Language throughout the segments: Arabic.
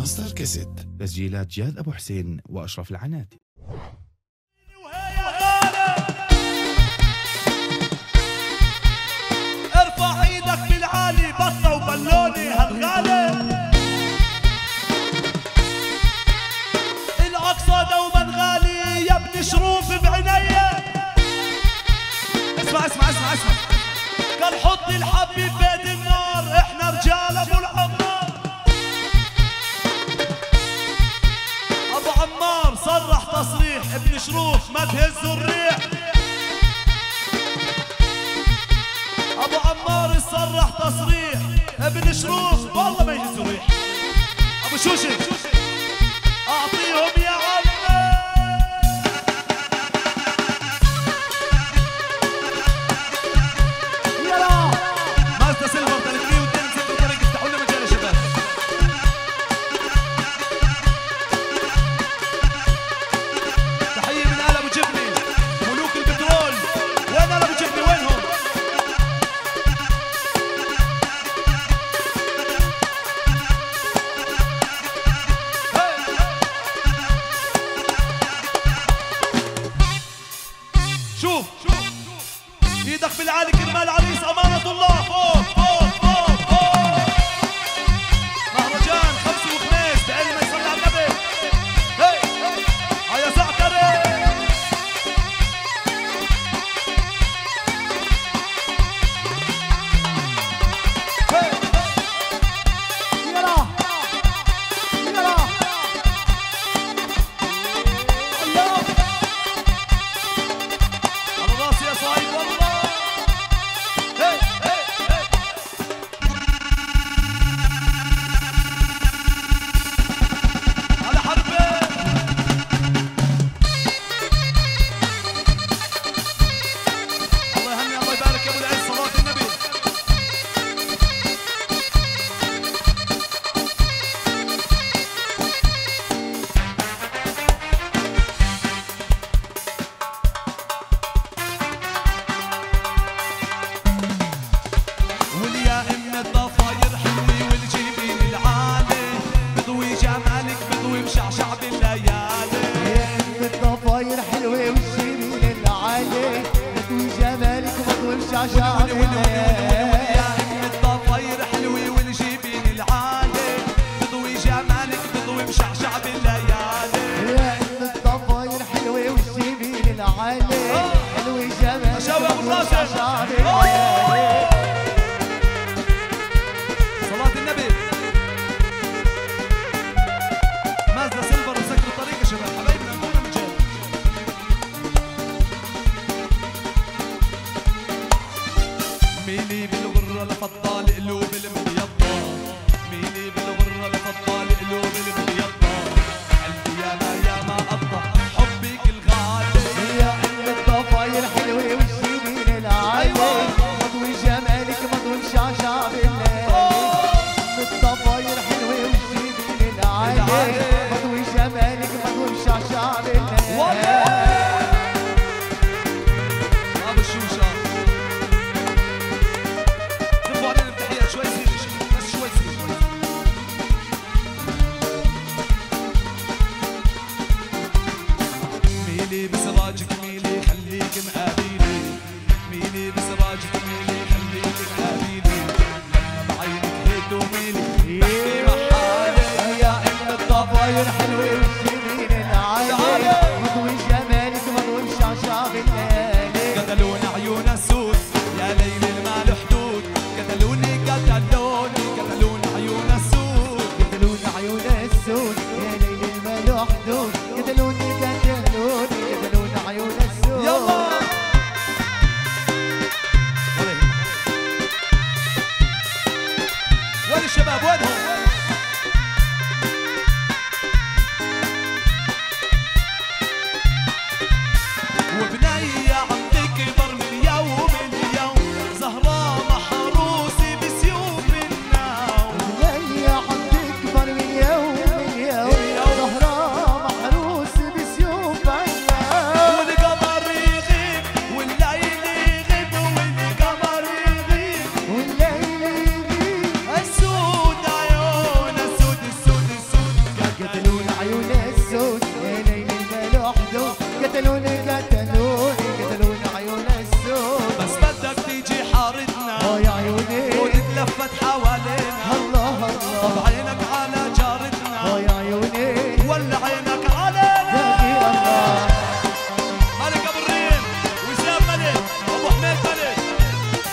ماستر كاسيت. تسجيلات جاد أبو حسين وأشرف العناتي. ارفع ايدك بالعالي بطة وبلوني هالغالي. الأقصى دوما غالي يا ابن شروف بعينيا. اسمع اسمع اسمع اسمع. قال حط الحب ببيت النار، احنا رجال ابو العمار. ابو عمار صرح تصريح، ابن شروف ما تهزوا الريح. ابو عمار صرح تصريح، ابن شروف والله ما يهزوا الريح. ابو شوشي اعطيهم يا عمي. يلا مازدا سيلفر 302 طريق افتحوا لنا مجال يا شباب. تحية من آل ابو جبني ملوك البترول. وين آل ابو جبني وينهم؟ شوف ايدك في العالي كرمال العريس امانة الله. فوق فوق فوق فوق. مهرجان خمس وخميس بعلم ما يصلي على النبي. هي يا زعتري. يلا يلا الله على راسي يا صايد والله. هي هي هي. على حربي. الله يهني الله يبارك يا ابو العز. صلاة النبي. واليا ام الضفاير حلوي والجبين العالي، بضوي جمالك بضوي مشعشع بالليالي. الضفاير حلوة والشيرين العالي، مضوي جمالك مضوي مشعشع بالليالي. يا ام الضفاير حلوي والجبين العالي، بضوي جمالك بضوي مشعشع بالليالي. يا الضفاير حلوة والشيرين العالي، حلوة جمالك أشاوي أبو مضوي الراشد. مشعشع بالليالي. صلاة النبي. مازدا سيلفر مسكر الطريق يا شباب. حبايبنا كلنا مجال. ميلي بالغرة لفضال قلوب المبيضة. ميلي بالغرة لفضال قلوب المبيضة. قلبي ياما ياما قضى حبك الغالي. يا الضفاير حلوة والشيرين العالي، مضوي جمالك مضوي مشعشع بالليالي. الضفاير حلوة والشيرين العالي، مضوي جمالك مضوي مشعشع بالليالي. ابو الشوشة زفوا علينا بتحيات شوي زين بس شوي زين.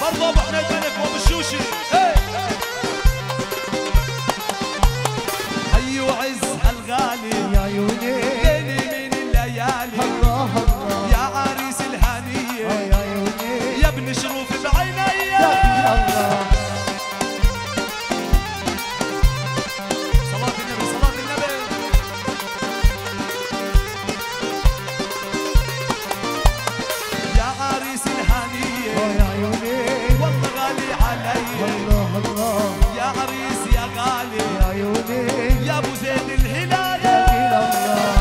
ارض ابو حميد ملك وابو الشوشي. حي وعز الغالي يا عيوني ليلي من الليالي الله الله يا عريس الهنيه يا عيوني يا ابن شروف بعيني. يا الله صلاة النبي صلاة النبي. يا عريس الهنيه يا عيوني والله غالي علي. الله الله يا عريس يا غالي يا عيوني يا ابو زيد الهلالي. يا الله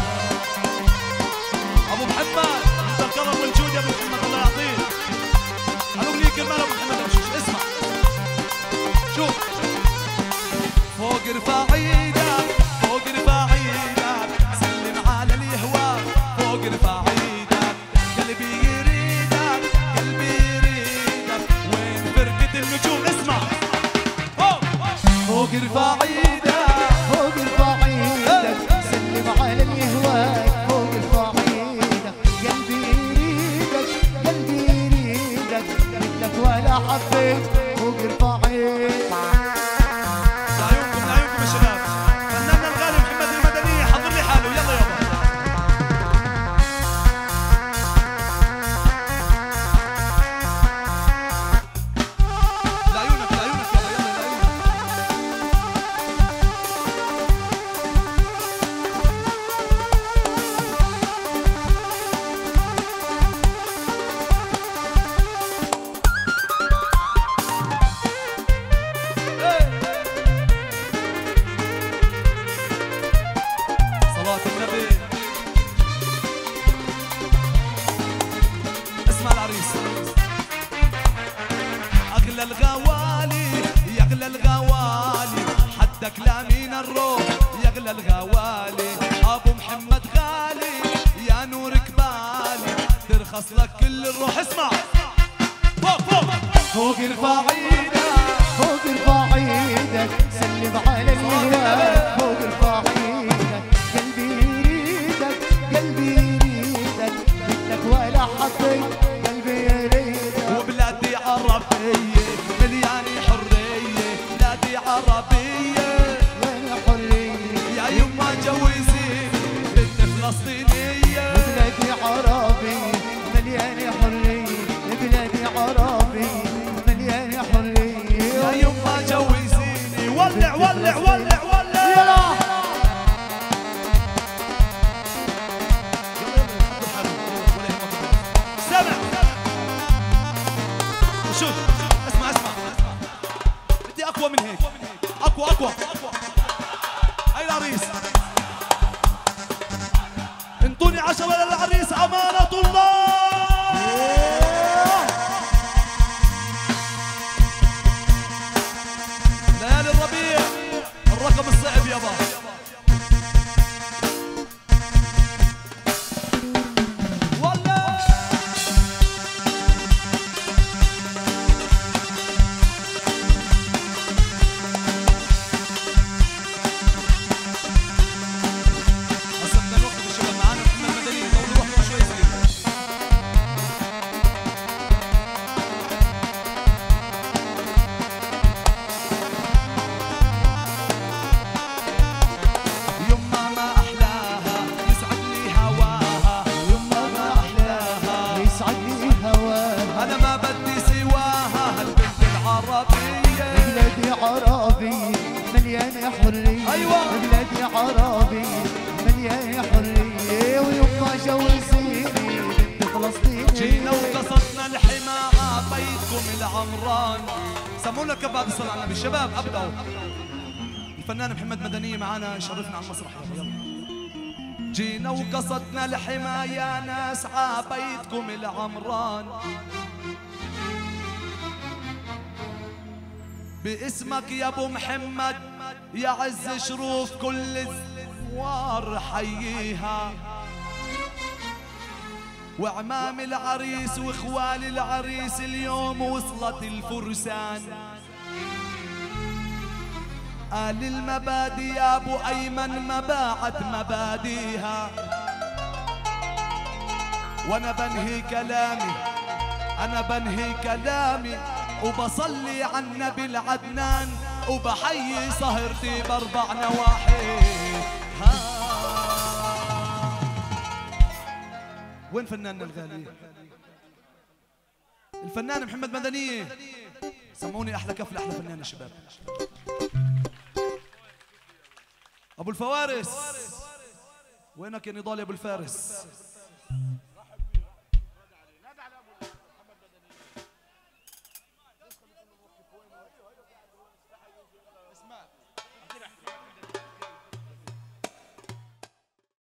ابو محمد انت الكرم والجود يا ابو محمد الله يعطيك. الاغنيه كمان ابو محمد امشوش اسمع شوف. فوق ارفع ايدك فوق ارفع ايدك سلم على اليهواك فوق ارفع ايدك قلبي يريدك قلبي يريدك وين فرقة النجوم اسمع. فوق ارفع ايدك فوق ارفع ايدك سلم على اليهواك فوق ارفع ايدك قلبي يريدك قلبي يريدك مثلك ولا حبيت فوق ارفع ايدك. لعيونكم لعيونكم يا شباب. فناننا الغالي محمد المدني حضر لي حاله يلا يابا. لعيونك لعيونك يلا يلا لعيونك. صلاة النبي. اسمع العريس. اغلى الغوالي يا اغلى الغوالي حدك لا من الروح يا اغلى الغوالي. ابو محمد غالي يا نور كبالي ترخص لك كل الروح. اسمع فوق فوق فوق ارفع ايدك فوق ارفع ايدك سلم على اليهواك فوق ارفع ايدك قلبي يريدك قلبي يريدك مثلك ولا حبيت قلبي يريدك. وبلادي عربية مليانة حرية بلادي عربية وين حرية يا يما جوزيني بنت فلسطينية. بلادي عربي مليانة حرية بلادي عربي مليانة حرية يا يما جوزيني ولع ولع ولع ولع. يلا سمع شوف اسمع اسمع بدي اقوى من هيك اقوى اقوى. هاي العريس انطوني 10 للعريس امانة الله. ليالي الربيع الرقم الصعب يابا. والله هسه بدنا نوقف الشباب معانا محمد مدني طولوا روحكم شوي صغير. يما ما احلاها يسعد لي هواها يما ما احلاها يسعد لي هواها انا ما بدي سواها هالبنت العربية. بلادي عربي مليانة حرية أيوة. بلادي عربي مليانة حرية ويما جوزيني بنت فلسطينية. جينا وقصدنا الحمى عبيتكم العمران. سمونا كباب الصلاة على النبي الشباب ابدأوا. الفنان محمد مدني معانا يشرفنا على المسرح يلا. جينا وقصدنا الحمى يا ناس عبيتكم العمران باسمك يا ابو محمد يا عز شروف كل الزوار حييها وعمام العريس واخوال العريس اليوم وصلت الفرسان. قال المبادي يا ابو ايمن ما باعت مباديها وانا بنهي كلامي وبصلي على النبي العدنان وبحيي سهرتي باربع نواحي. وين فناننا الغالي؟ الفنان محمد مدنية. سموني احلى كف لاحلى فنان يا شباب. ابو الفوارس، وينك يا نضال يا ابو الفارس؟